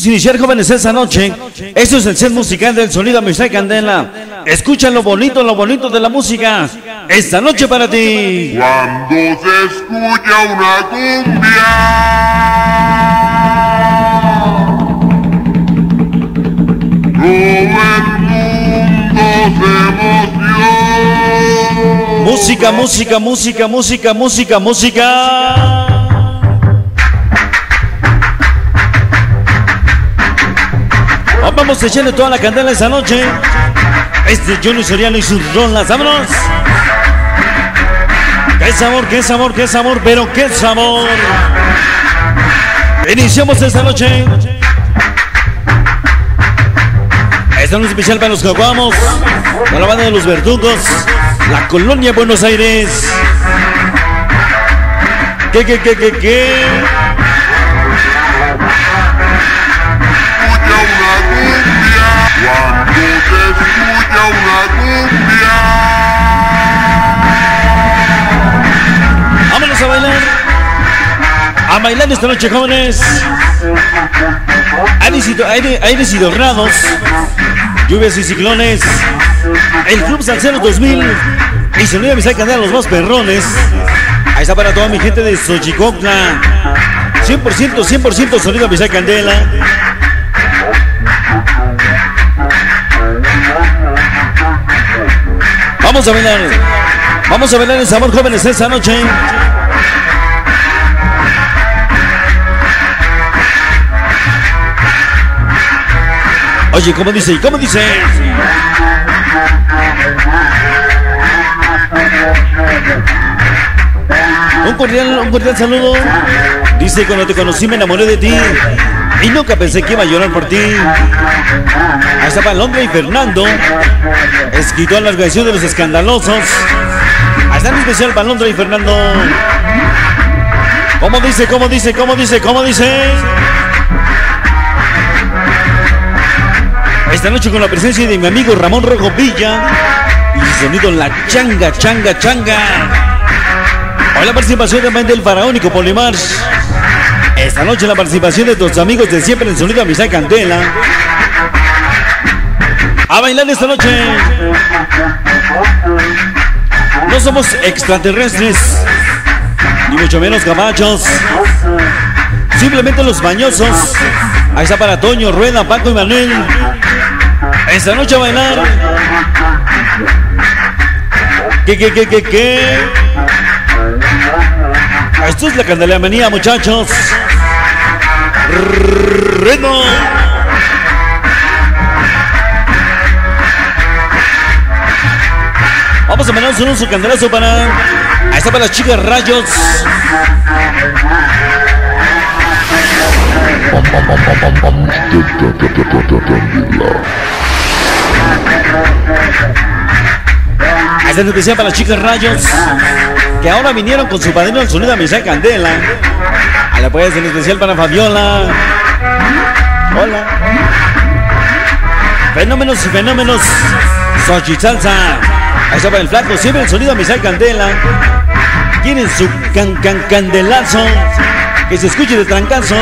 iniciar, jóvenes, esa noche. Eso es el set musical del sonido Amistad y Candela. Escucha lo bonito de la música. Esta noche para ti. Cuando se escucha una cumbia, todo el mundo se emociona. Música, música, música, música, música, música. Vamos a echarle toda la candela esa noche. Este Johnny Soriano y sus rolas, vámonos. Qué sabor, qué sabor, qué sabor, pero qué sabor. Iniciamos esta noche. Esta noche especial para los caguamos, para la banda de los verdugos, la colonia Buenos Aires. ¿Qué? Cuando se escucha una cumbia, vámonos a bailar. A bailar esta noche, jóvenes. Aires y dorados, lluvias y ciclones. El Club Salsero 2000 y sonido Amistad y Candela, los más perrones. Ahí está para toda mi gente de Xochicocla. 100% sonido Amistad y Candela. Vamos a bailar el sabor, jóvenes, esta noche. Oye, ¿cómo dice? Un cordial saludo. Dice: cuando te conocí me enamoré de ti y nunca pensé que iba a llorar por ti. Ahí está para Londra y Fernando, escritor la organización de los escandalosos. Ahí está en especial para Londra y Fernando. ¿Cómo dice? Esta noche con la presencia de mi amigo Ramón Rojo Villa y su sonido La Changa. Hoy la participación también del faraónico Polimars. Esta noche la participación de tus amigos de siempre en sonido Amistad y Candela. A bailar esta noche. No somos extraterrestres, ni mucho menos gabachos. Simplemente los bañosos. Ahí está para Toño, Rueda, Paco y Manuel. Esta noche a bailar. ¿Qué? Esto es la Candela Manía, muchachos. Reno. Vamos a mandar un saludo, su candelazo para... Ahí está para las chicas Rayos. Ahí está en especial para las chicas Rayos, que ahora vinieron con su padrino al sonido Amistad y Candela. A la pues en especial para Fabiola. Hola. Fenómenos. Xochi Salsa. Ahí está para el flaco, siempre el sonido Amistad y Candela. Tienen su candelazo, que se escuche de trancazo.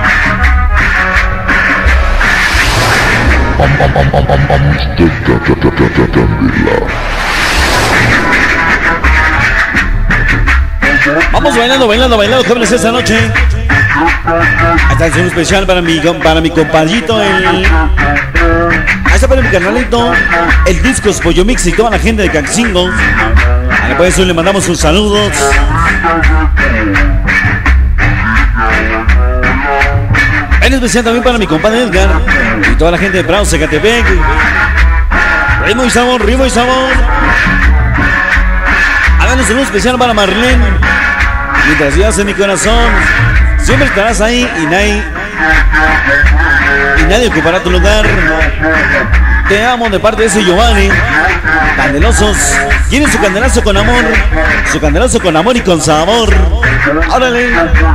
Vamos bailando, jóvenes, esta noche. Hasta es un especial para mi compadrito, Ahí está para mi carnalito, el Discos Pollo Mix y toda la gente de Caxingo. A eso le mandamos sus saludos. En especial también para mi compadre Edgar y toda la gente de Prado, Zacatepec. Ritmo y sabor. Hagan un saludo especial para Marlene. Mientras vivas en mi corazón, siempre estarás ahí y nadie ocupará tu lugar. Te amo de parte de ese Giovanni. Candelosos, tienen su candelazo con amor. Su candelazo con amor y con sabor. ¡Órale!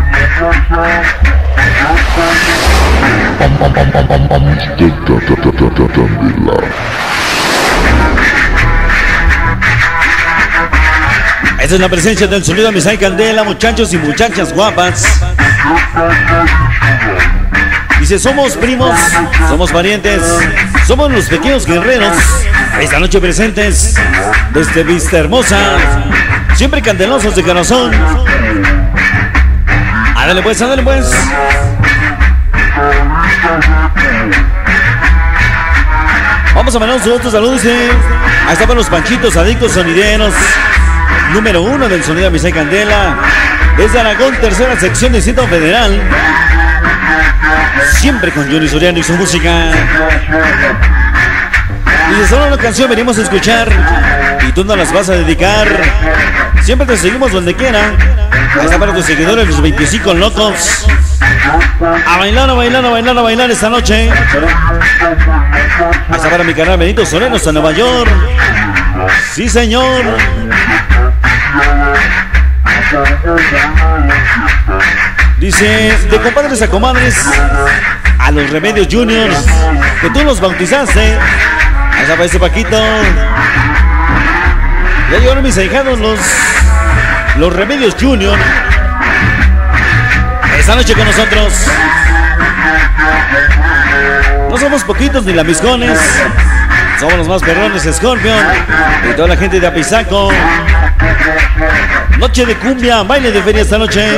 Esta es la presencia del sonido Amistad y Candela, muchachos y muchachas guapas. Dice, somos primos, somos parientes, somos los pequeños guerreros. Esta noche presentes desde Vista Hermosa, siempre candelosos de corazón. Ándale pues, ándale pues. Vamos a mandar un saludo, dice. Ahí están los Panchitos, adictos sonideros. Número 1 del sonido de Misay Candela. Desde Aragón, tercera sección, Distrito Federal. Siempre con Johnny Soriano y su música. Dice, solo una canción venimos a escuchar y tú nos las vas a dedicar. Siempre te seguimos donde quiera. Ahí está para tus seguidores, los 25 locos. A bailar, a bailar, a bailar, a bailar esta noche. Ahí está para mi canal Benito Soleno hasta Nueva York. Sí, señor. Dice, de compadres a comadres, a los Remedios Juniors, que tú los bautizaste. Ahí está para ese Paquito. Ya llegaron mis ahijados, los Remedios Junior. Esta noche con nosotros. No somos poquitos ni lambiscones. Somos los más perrones, Scorpion y toda la gente de Apizaco. Noche de cumbia, baile de feria esta noche.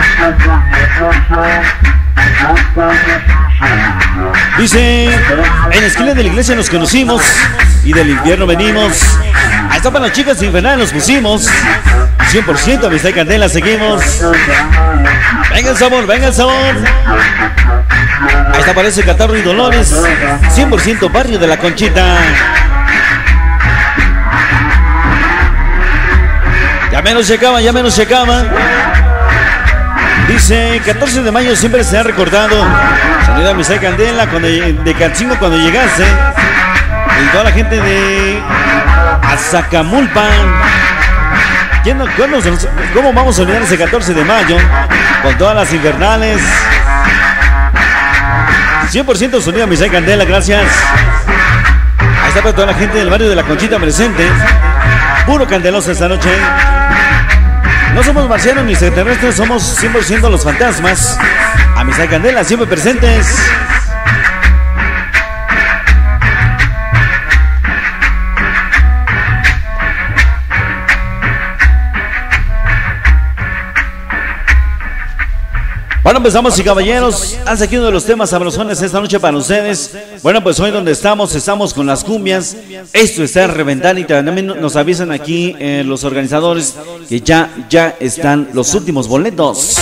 Dice, en la esquina de la iglesia nos conocimos y del infierno venimos. Ahí está para las chicas infernales nos pusimos. 100% Misay Candela seguimos. Venga el sabor, venga el sabor. Ahí está para ese Catarro y Dolores. 100% barrio de la Conchita. Ya menos llegaba, ya menos llegaba. Dice, 14 de mayo siempre se ha recordado. Sonido de Misay Candela de Calcingo cuando llegaste. Y toda la gente de Azacamulpan. ¿Cómo vamos a olvidar ese 14 de mayo? Con todas las infernales. 100% sonido de Misay Candela, gracias. Ahí está para toda la gente del barrio de la Conchita presente. Puro candeloso esta noche. No somos marcianos ni extraterrestres, somos 100% los fantasmas. A Misay Candela, siempre presentes. Bueno, empezamos y caballeros, hace aquí uno de los temas sabrosones esta noche para ustedes. Bueno, pues hoy donde estamos con las cumbias. Esto está a reventar y también nos avisan aquí los organizadores que ya están los últimos boletos.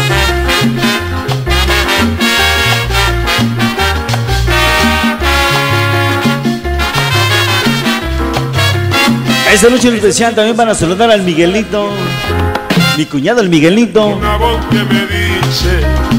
Esta noche en especial también van a saludar al Miguelito, mi cuñado el Miguelito. Una voz que me dice